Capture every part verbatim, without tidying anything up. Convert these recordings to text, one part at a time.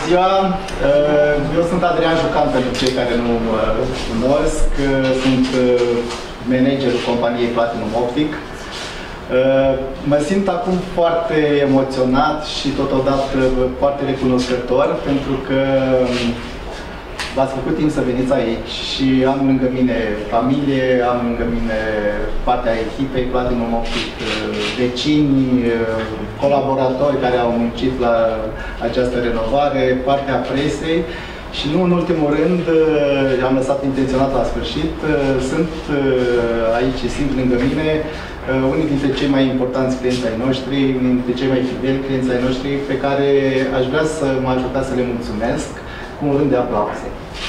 ziua! Eu sunt Adrian Jucan, pentru cei care nu mă cunosc. Sunt managerul companiei Platinum Optic. Mă simt acum foarte emoționat și totodată foarte recunoscător, pentru că v-ați făcut timp să veniți aici și am lângă mine familie, am lângă mine partea echipei Platinum Optic, vecini, colaboratori care au muncit la această renovare, partea presei și nu în ultimul rând, am lăsat intenționat la sfârșit, sunt aici, simt lângă mine unii dintre cei mai importanți clienți ai noștri, unii dintre cei mai fideli clienți ai noștri, pe care aș vrea să mă ajutați să le mulțumesc cu un rând de aplauze.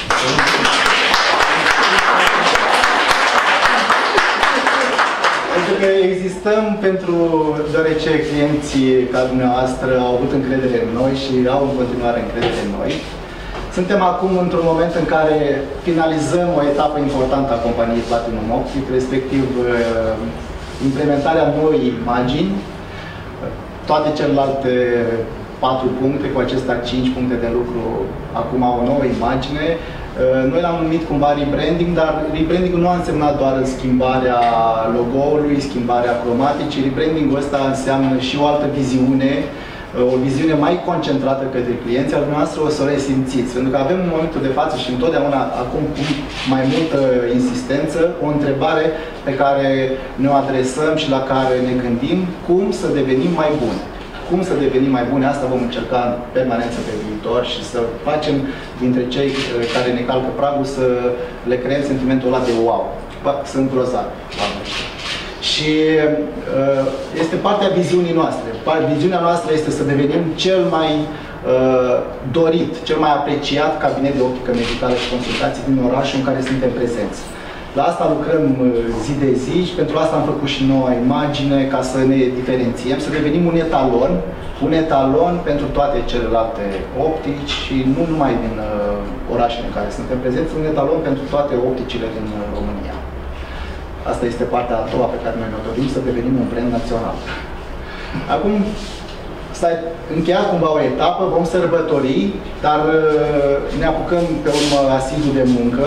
Pentru că existăm pentru, deoarece clienții ca dumneavoastră au avut încredere în noi și au în continuare încredere în noi. Suntem acum într-un moment în care finalizăm o etapă importantă a companiei Platinum Optic, respectiv implementarea noii imagini, toate celelalte patru puncte, cu acestea cinci puncte de lucru, acum au o nouă imagine. Noi l-am numit cumva rebranding, dar rebranding-ul nu a însemnat doar schimbarea logo-ului, schimbarea cromaticii. Rebranding-ul ăsta înseamnă și o altă viziune, o viziune mai concentrată către clienți, al noastră o să o resimțiți. Pentru că avem în momentul de față și întotdeauna acum cu mai multă insistență, o întrebare pe care ne o adresăm și la care ne gândim: cum să devenim mai buni? Cum să devenim mai buni? Asta vom încerca în permanență pe viitor și să facem dintre cei care ne calcă pragul să le creăm sentimentul ăla de wow. Bă, sunt grozavi. Și uh, este partea viziunii noastre. Viziunea noastră este să devenim cel mai uh, dorit, cel mai apreciat cabinet de optică medicală și consultații din orașul în care suntem prezenți. La asta lucrăm zi de zi și pentru asta am făcut și noua imagine, ca să ne diferențiem, să devenim un etalon, un etalon pentru toate celelalte optici și nu numai din uh, orașele în care suntem prezenți, un etalon pentru toate opticile din uh, România. Asta este partea a doua pe care noi ne dorim, să devenim un brand național. Acum s-a încheiat cumva o etapă, vom sărbători, dar uh, ne apucăm pe urmă asidu de muncă.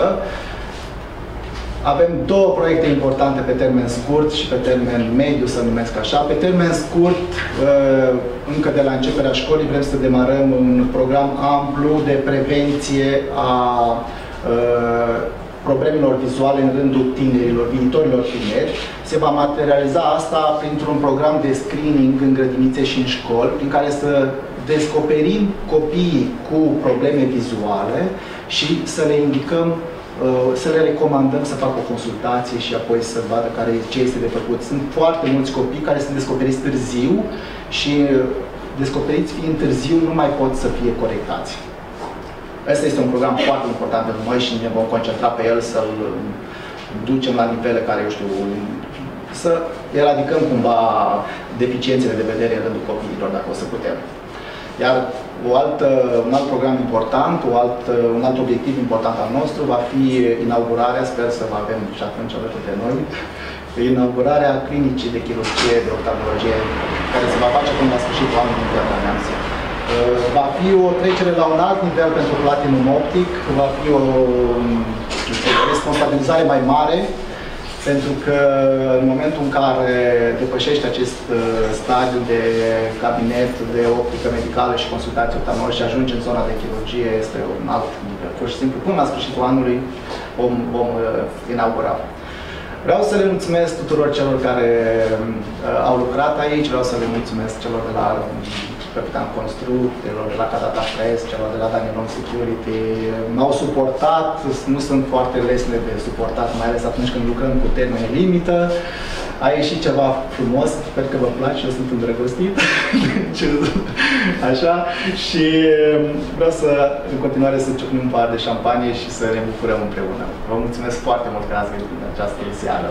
Avem două proiecte importante pe termen scurt și pe termen mediu, să numesc așa. Pe termen scurt, încă de la începerea școlii, vrem să demarăm un program amplu de prevenție a problemelor vizuale în rândul tinerilor, viitorilor tineri. Se va materializa asta printr-un program de screening în grădinițe și în școli, prin care să descoperim copiii cu probleme vizuale și să le indicăm, să le recomandăm să facă o consultație și apoi să vadă care, ce este de făcut. Sunt foarte mulți copii care sunt descoperiți târziu și descoperiți fiind târziu nu mai pot să fie corectați. Asta este un program foarte important pentru noi și ne vom concentra pe el, să-l ducem la nivele care, eu știu, să eradicăm cumva deficiențele de vedere în rândul copiilor, dacă o să putem. Iar o altă, un alt program important, o alt, un alt obiectiv important al nostru va fi inaugurarea, sper să vă avem și atunci alături de noi, inaugurarea clinicii de chirurgie, de oftalmologie, care se va face până la sfârșitul anului în Piatra Neamț. Va fi o trecere la un alt nivel pentru Platinum Optic, va fi o, o responsabilizare mai mare, pentru că în momentul în care depășești acest stadiu de cabinet de optică medicală și consultații oftalmologice și ajungi în zona de chirurgie, este un alt nivel. Pur și simplu, până la sfârșitul anului vom, vom inaugura. Vreau să le mulțumesc tuturor celor care au lucrat aici, vreau să le mulțumesc celor de la Capitan Construct, celor de la Cadata Press, celor de la Daniel Security. M-au suportat, nu sunt foarte lesne de suportat, mai ales atunci când lucrăm cu termene limită. A ieșit ceva frumos, sper că vă place, eu sunt îndrăgostit. Așa. Și vreau să, în continuare, să ciocnim un pahar de șampanie și să ne bucurăm împreună. Vă mulțumesc foarte mult că ați venit în această seară.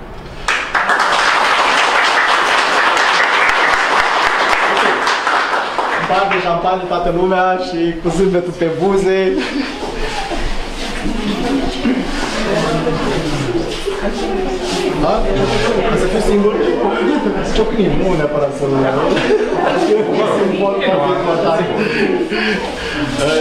Pahar de șampanie, toată lumea și cu zâmbetul pe buze. Da? Ca să fiu singur? Ciocnim, nu neapărat să-l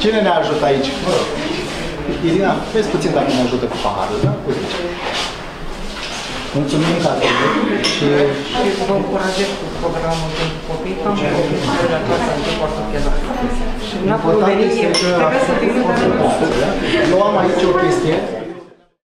Cine ne ajută aici? Mă rog. Irina, vezi puțin dacă ne ajută cu paharul, da? Uite. Mulțumim tare și... Și vă încurajez cu programul pentru copii, că am copii care la clasa întâi poate ochelari. Și n-a putut veni, trebuie să vină. Eu am aici o chestie